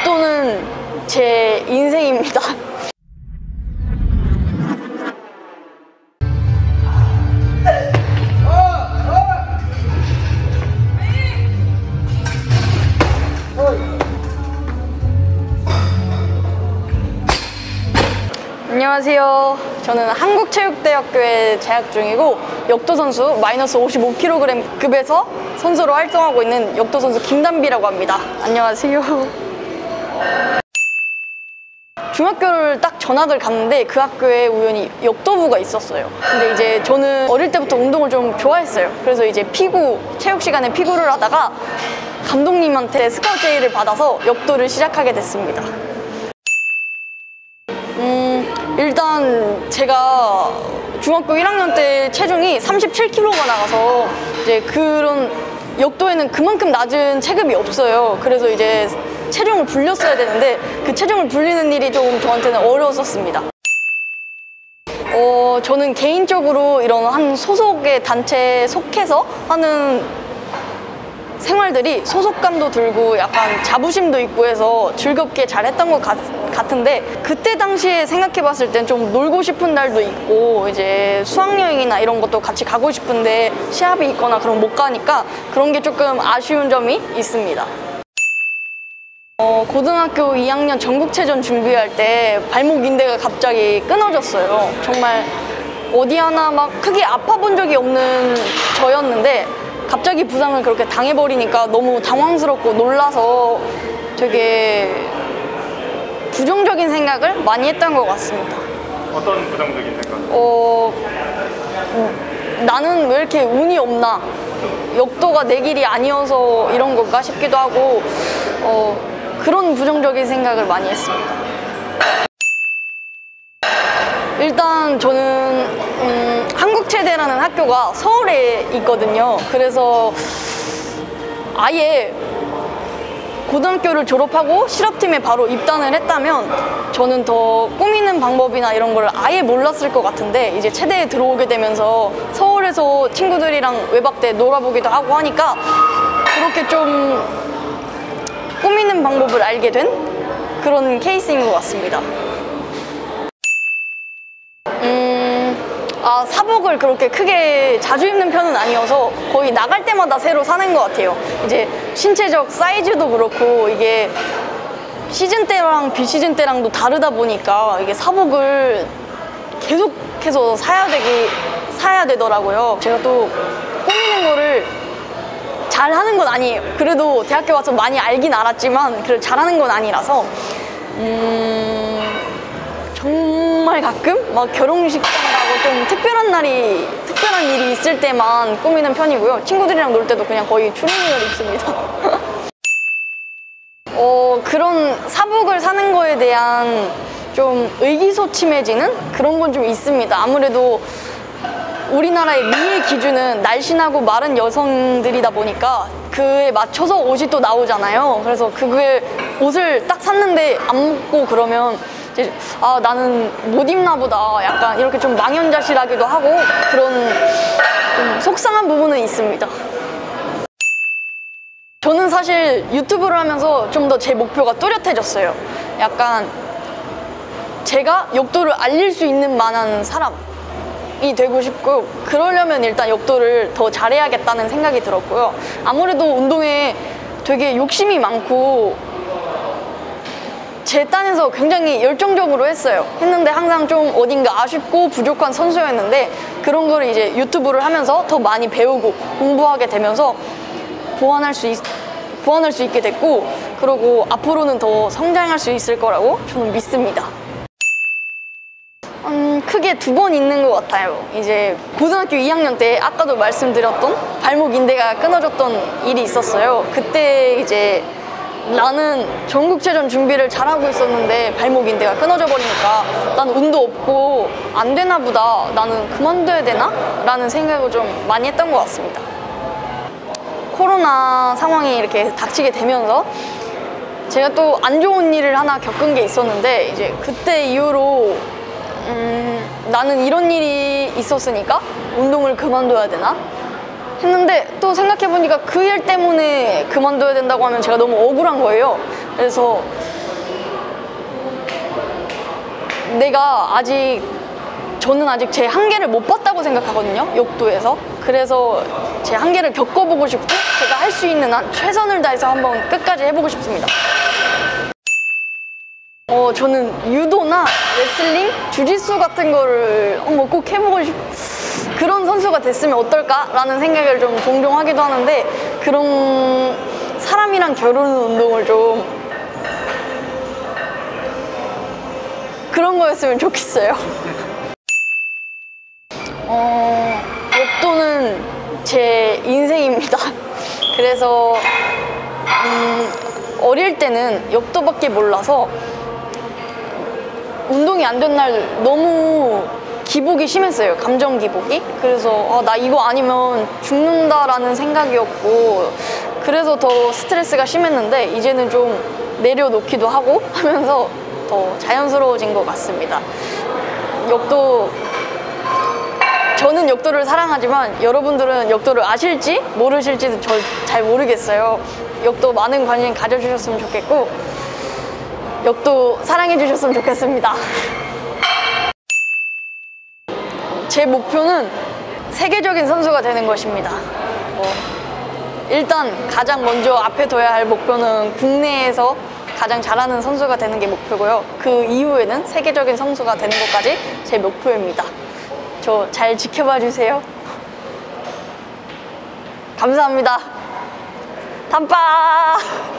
역도는 제 인생입니다. 안녕하세요. 저는 한국체육대학교에 재학 중이고 역도 선수 마이너스 55kg 급에서 선수로 활동하고 있는 역도 선수 김단비라고 합니다. 안녕하세요. 중학교를 딱 전학을 갔는데 그 학교에 우연히 역도부가 있었어요. 근데 이제 저는 어릴 때부터 운동을 좀 좋아했어요. 그래서 이제 피구, 체육 시간에 피구를 하다가 감독님한테 스카우트 제의를 받아서 역도를 시작하게 됐습니다. 일단 제가 중학교 1학년 때 체중이 37kg가 나가서 이제 그런 역도에는 그만큼 낮은 체급이 없어요. 그래서 이제 체중을 불렸어야 되는데 그 체중을 불리는 일이 조금 저한테는 어려웠었습니다. 저는 개인적으로 이런 한 소속의 단체에 속해서 하는 생활들이 소속감도 들고 약간 자부심도 있고 해서 즐겁게 잘했던 것 같은데 그때 당시에 생각해봤을 땐 좀 놀고 싶은 날도 있고 이제 수학여행이나 이런 것도 같이 가고 싶은데 시합이 있거나 그럼 못 가니까 그런 게 조금 아쉬운 점이 있습니다. 고등학교 2학년 전국체전 준비할 때 발목 인대가 갑자기 끊어졌어요. 정말 어디 하나 막 크게 아파본 적이 없는 저였는데 갑자기 부상을 그렇게 당해버리니까 너무 당황스럽고 놀라서 되게 부정적인 생각을 많이 했던 것 같습니다. 어떤 부정적인 생각? 나는 왜 이렇게 운이 없나? 역도가 내 길이 아니어서 이런 건가 싶기도 하고 그런 부정적인 생각을 많이 했습니다. 일단 저는 한국체대라는 학교가 서울에 있거든요. 그래서 아예 고등학교를 졸업하고 실업팀에 바로 입단을 했다면 저는 더 꾸미는 방법이나 이런 걸 아예 몰랐을 것 같은데 이제 체대에 들어오게 되면서 서울에서 친구들이랑 외박때 놀아보기도 하고 하니까 그렇게 좀 꾸미는 방법을 알게 된 그런 케이스인 것 같습니다. 사복을 그렇게 크게 자주 입는 편은 아니어서 거의 나갈 때마다 새로 사는 것 같아요. 이제 신체적 사이즈도 그렇고 이게 시즌 때랑 비시즌 때랑도 다르다 보니까 이게 사복을 계속해서 사야 되더라고요. 제가 또 꾸미는 거를 잘 하는 건 아니에요. 그래도 대학교 와서 많이 알긴 알았지만 그래도 잘하는 건 아니라서 정말 가끔 막 결혼식이라고 좀 특별한 일이 있을 때만 꾸미는 편이고요. 친구들이랑 놀 때도 그냥 거의 추리닝을 입습니다. 그런 사복을 사는 거에 대한 좀 의기소침해지는 그런 건 좀 있습니다. 아무래도 우리나라의 미의 기준은 날씬하고 마른 여성들이다 보니까 그에 맞춰서 옷이 또 나오잖아요. 그래서 그게 옷을 딱 샀는데 안 먹고 그러면 이제 나는 못 입나 보다 약간 이렇게 좀 망연자실하기도 하고 그런 좀 속상한 부분은 있습니다. 저는 사실 유튜브를 하면서 좀 더 제 목표가 뚜렷해졌어요. 약간 제가 역도를 알릴 수 있는 만한 사람이 되고 싶고 그러려면 일단 역도를 더 잘해야겠다는 생각이 들었고요. 아무래도 운동에 되게 욕심이 많고 제 딴에서 굉장히 열정적으로 했는데 항상 좀 어딘가 아쉽고 부족한 선수였는데 그런 거를 이제 유튜브를 하면서 더 많이 배우고 공부하게 되면서 보완할 수 있게 됐고 그리고 앞으로는 더 성장할 수 있을 거라고 저는 믿습니다. 크게 2번 있는 것 같아요. 이제 고등학교 2학년 때 아까도 말씀드렸던 발목 인대가 끊어졌던 일이 있었어요. 그때 이제 나는 전국체전 준비를 잘하고 있었는데 발목 인대가 끊어져 버리니까 난 운도 없고 안 되나 보다, 나는 그만둬야 되나? 라는 생각을 좀 많이 했던 것 같습니다. 코로나 상황이 이렇게 닥치게 되면서 제가 또 안 좋은 일을 하나 겪은 게 있었는데 이제 그때 이후로 나는 이런 일이 있었으니까 운동을 그만둬야 되나? 했는데 또 생각해보니까 그 일 때문에 그만둬야 된다고 하면 제가 너무 억울한 거예요. 그래서 저는 아직 제 한계를 못 봤다고 생각하거든요. 역도에서. 그래서 제 한계를 겪어보고 싶고 제가 할 수 있는 한 최선을 다해서 한번 끝까지 해보고 싶습니다. 저는 유도나 레슬링, 주짓수 같은 거를 한번 꼭 해보고 그런 선수가 됐으면 어떨까라는 생각을 좀 종종 하기도 하는데, 그런 사람이랑 겨루는 운동을 좀 그런 거였으면 좋겠어요. 역도는 제 인생입니다. 그래서 어릴 때는 역도밖에 몰라서 운동이 안 된 날 너무 기복이 심했어요. 감정 기복이. 그래서 나 이거 아니면 죽는다라는 생각이었고, 그래서 더 스트레스가 심했는데 이제는 좀 내려놓기도 하고 하면서 더 자연스러워진 것 같습니다. 저는 역도를 사랑하지만 여러분들은 역도를 아실지 모르실지도 잘 모르겠어요. 역도 많은 관심 가져주셨으면 좋겠고, 역도 사랑해 주셨으면 좋겠습니다. 제 목표는 세계적인 선수가 되는 것입니다. 일단 가장 먼저 앞에 둬야 할 목표는 국내에서 가장 잘하는 선수가 되는 게 목표고요. 그 이후에는 세계적인 선수가 되는 것까지 제 목표입니다. 저 잘 지켜봐 주세요. 감사합니다. 단빠!